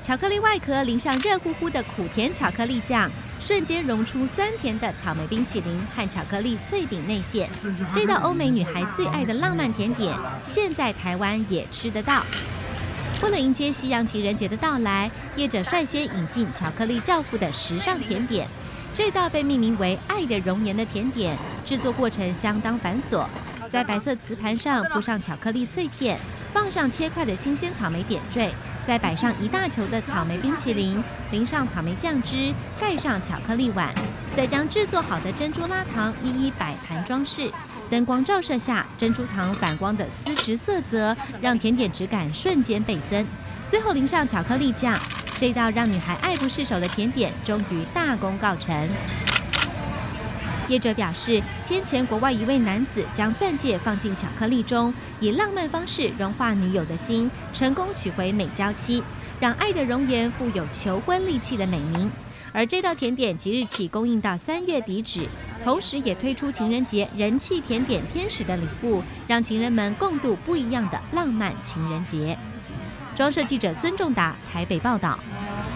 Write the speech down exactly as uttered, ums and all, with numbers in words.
巧克力外壳淋上热乎乎的苦甜巧克力酱，瞬间溶出酸甜的草莓冰淇淋和巧克力脆饼内馅。这道欧美女孩最爱的浪漫甜点，现在台湾也吃得到。为了迎接西洋情人节的到来，业者率先引进巧克力教父的时尚甜点。这道被命名为“爱的熔岩”的甜点，制作过程相当繁琐。在白色瓷盘上铺上巧克力脆片，放上切块的新鲜草莓点缀，再摆上一大球的草莓冰淇淋，淋上草莓酱汁，盖上巧克力碗，再将制作好的珍珠拉糖一一摆盘装饰。灯光照射下，珍珠糖反光的丝质色泽，让甜点质感瞬间倍增。最后淋上巧克力酱，这道让女孩爱不释手的甜点终于大功告成。业者表示，先前国外一位男子将钻戒放进巧克力中，以浪漫方式融化女友的心，成功娶回美娇妻，让爱的熔岩富有求婚利器的美名。而这道甜点即日起供应到三月底止，同时也推出情人节人气甜点天使的礼物，让情人们共度不一样的浪漫情人节。装设记者孙仲达台北报道。